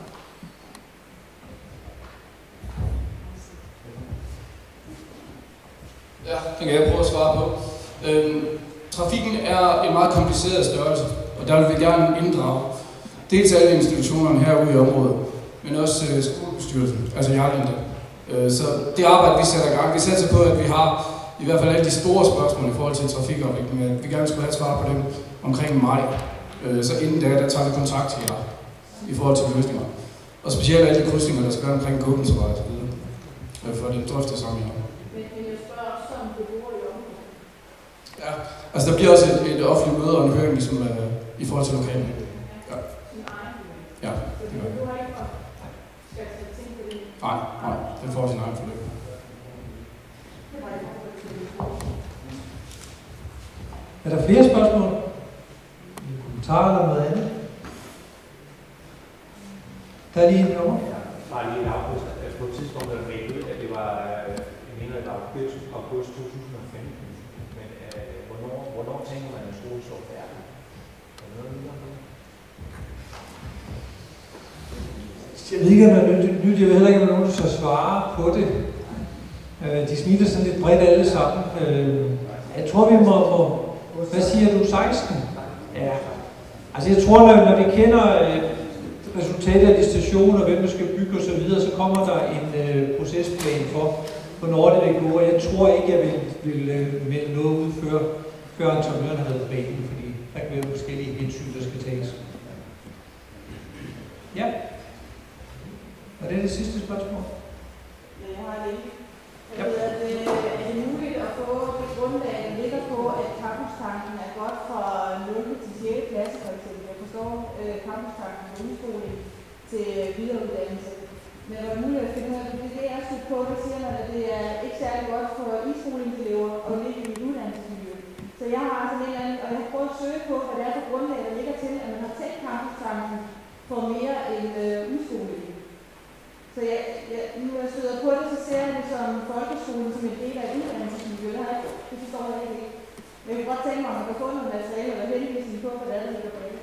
Ja, det kan jeg prøve at svare på. Øhm, trafikken er en meget kompliceret størrelse, og der vil vi gerne inddrage dels alle institutionerne herude i området, men også øh, skolebestyrelsen, altså Jarlinde. Øh, så det arbejde, vi sætter i gang, vi sætter på, at vi har i hvert fald alle de store spørgsmål i forhold til trafikafvikling, at vi gerne skulle have et svar på dem omkring maj. Øh, så inden da, der tager vi kontakt til jer i forhold til løsninger. Og specielt alle de krydsninger, der skal være omkring Gåbensvej og så videre, øh, for det drøfter sammen her. Ja, altså der bliver også et, et offentligt møde og en høring ligesom, uh, i forhold til lokalen. Ja. Ja, det gør det. Nej, nej, den får sin egen forløb. Er der flere spørgsmål? Kommentarer eller noget andet? Der er lige en derovre. bare lige en afbryst. Altså på et tidspunkt er det meldt ud, at det var, jeg mener, det var august to tusind og femten. Men øh, hvornår, hvornår tænker man, at skolen står færdig? Er der noget videre på det? Jeg ved ikke, om der er nyt. Jeg ved heller ikke, om der er nogen, der skal svare på det. De smiler sådan lidt bredt alle sammen. Jeg tror, vi må... Hvad siger du? seksten? Ja. Altså jeg tror, når, når vi kender resultatet af de stationer, hvem der skal bygge osv., så, videre, så kommer der en uh, procesplan for, hvornår det vil gå. Og jeg tror ikke, jeg vil, vil uh, melde noget ud, før, før entreprenøren har været på banen, fordi der kan være forskellige hensyn, der skal tages. Ja. Og det er det sidste spørgsmål. Ja, jeg har det ikke. Jeg ved, at det er muligt at få det grundlag, der ligger på, at campustanken er godt fra nul til sjette klasse, for eksempel. Jeg forstår uh, campustanken fra udskoling til videreuddannelse. Men det er muligt at finde ud af, at det er stødt på, der siger man, at det er ikke særlig godt for e-skolingselever at ligge i et uddannelsesmiljø. Så jeg har altså en eller anden, og jeg har prøvet at søge på, hvad det er for grundlag, der ligger til, at man har tænkt campustanken for mere end uh, udskoling. Så jeg, jeg, nu er jeg støder på det, så ser jeg det som folkeskolen som en del af et uddannelsesmiljø. Det forstår jeg ikke. Men jeg kunne godt tænke mig, at man kan få noget materiale, eller henvisning på, hvad det er, der ligger bag.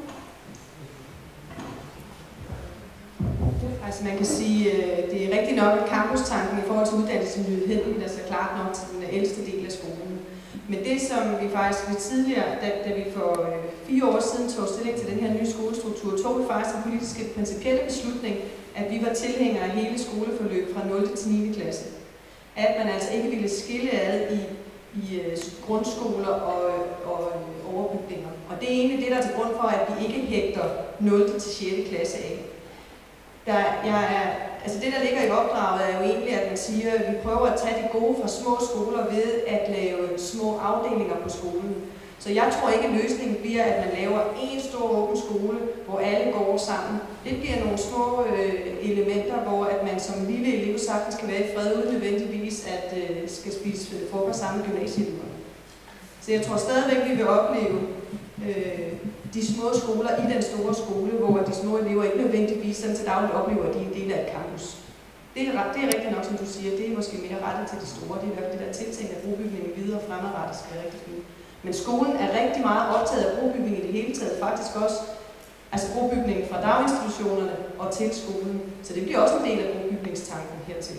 Altså man kan sige, at det er rigtigt nok, at campustanken i forhold til uddannelsesmiljøet henvender sig klart nok til den ældste del af skolen. Men det, som vi faktisk ved tidligere, da, da vi for øh, fire år siden tog stilling til den her nye skolestruktur, tog vi faktisk en politisk principielle beslutning, at vi var tilhængere af hele skoleforløb fra nul til niende klasse. At man altså ikke ville skille ad i, i uh, grundskoler og, og uh, overbygninger. Og det er egentlig det, der er til grund for, at vi ikke hægter nul til sjette klasse af. Der, jeg er, altså det, der ligger i opdraget, er jo egentlig, at man siger, at vi prøver at tage det gode fra små skoler ved at lave små afdelinger på skolen. Så jeg tror ikke, at løsningen bliver, at man laver en stor åben skole, hvor alle går sammen. Det bliver nogle små øh, elementer, hvor at man som lille elev sagtens skal være i fred, uden nødvendigvis at øh, skal spise frokost sammen med gymnasieeleverne. Så jeg tror stadigvæk, at vi vil opleve øh, de små skoler i den store skole, hvor de små elever ikke nødvendigvis sådan til dagligt oplever, at de er en del af et campus. Det er, det er rigtigt nok, som du siger. Det er måske mere rettet til de store. Det er i hvert fald det der tiltænkt, at brobygningen videre fremadrettet skal være rigtig fint. Men skolen er rigtig meget optaget af brobygning i det hele taget, faktisk også altså brobygningen fra daginstitutionerne og til skolen. Så det bliver også en del af brobygningstanken hertil.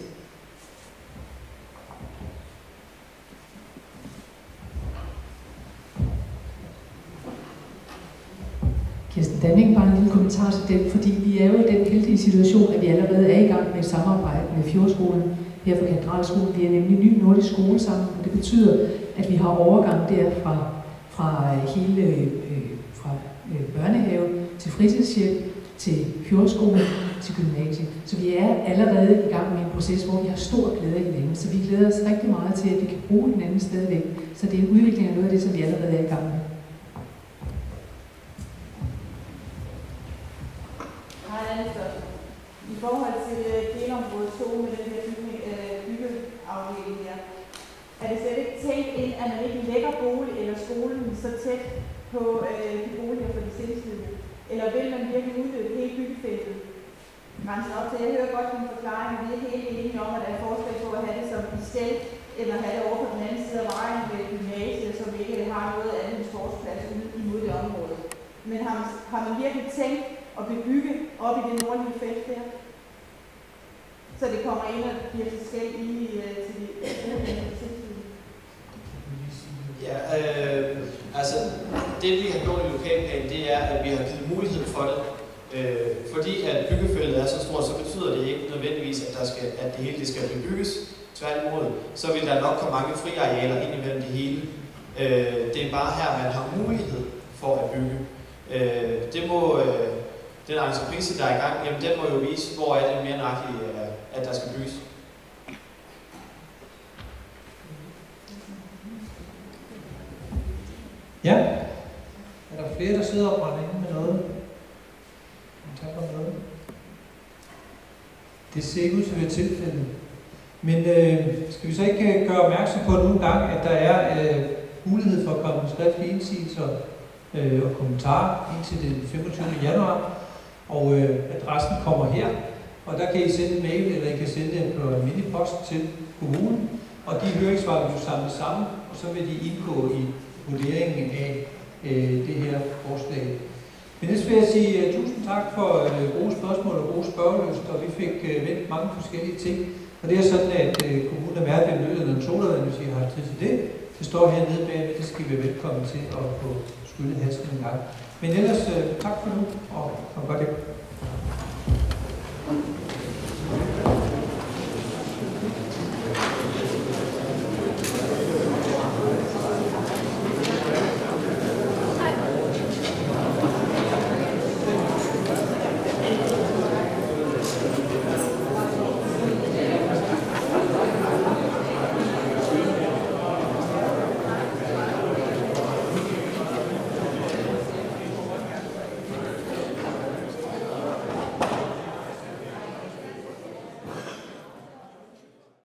Kirsten Danning, bare en lille kommentar til den, fordi vi er jo i den heldige situation, at vi allerede er i gang med et samarbejde med Fjordskolen her fra Katedralskolen. Vi er nemlig ny nordisk skole sammen, og det betyder, at vi har overgang der fra, fra hele øh, fra øh, børnehave til fritidshjem, til Fjordskolen, til gymnasiet. Så vi er allerede i gang med en proces, hvor vi har stor glæde af hinanden. Så vi glæder os rigtig meget til, at vi kan bruge hinanden stadigvæk. Så det er en udvikling af noget af det, som vi allerede er i gang med. I forhold til delområde to med den her byggeafdeling her, er det slet ikke tænkt ind, at man ikke lægger bolig eller skolen så tæt på øh, de boliger for de sindslidende? Eller vil man virkelig udnytte hele byggefeltet? Grænsen op til, jeg hører godt din forklaring, og vi er helt enige om, at der er forskel på at have det som i sted, eller have det over på den anden side af vejen med gymnasiet, som ikke har noget andet end sportsplads ude imod det område. Men har man, har man virkelig tænkt at bebygge op i det nordlige felt der? Så det kommer ind og bliver til skæld i uh, til de uh, Ja, øh, altså det vi har gjort i lokalplanen, det er, at vi har givet mulighed for det. Øh, fordi at byggefeltet er så stort, så betyder det ikke nødvendigvis, at, der skal, at det hele det skal bebygges. Tværtimod, så vil der nok komme mange friarealer ind imellem det hele. Øh, det er bare her, man har mulighed for at bygge. Øh, det må, øh, den entreprise, der er i gang, jamen den må jo vise, hvor er det mere nøjagtigt, at der skal bygges. Ja. Er der flere, der sidder og brænder inde med noget? noget? Det ser ikke ud til at være tilfældet. Men øh, skal vi så ikke gøre opmærksom på nogle gange, at der er øh, mulighed for at komme med skriftlige indsigelser øh, og kommentarer indtil den femogtyvende januar. Og øh, adressen kommer her. og der kan I sende en mail, eller I kan sende den på almindelig post til kommunen, og de høringssvar vil blive samlet sammen, og så vil de indgå i vurderingen af øh, det her forslag. Men ellers vil jeg sige uh, tusind tak for uh, gode spørgsmål og gode spørgeløst, og vi fik uh, vendt mange forskellige ting. Og det er sådan, at uh, kommunen er mærket af løbet af en solvand, hvis I har tid til det. Det står hernede bagved, det skal vi være velkommen til at få skyllet halsen en gang. Men ellers uh, tak for nu, og, og godt det.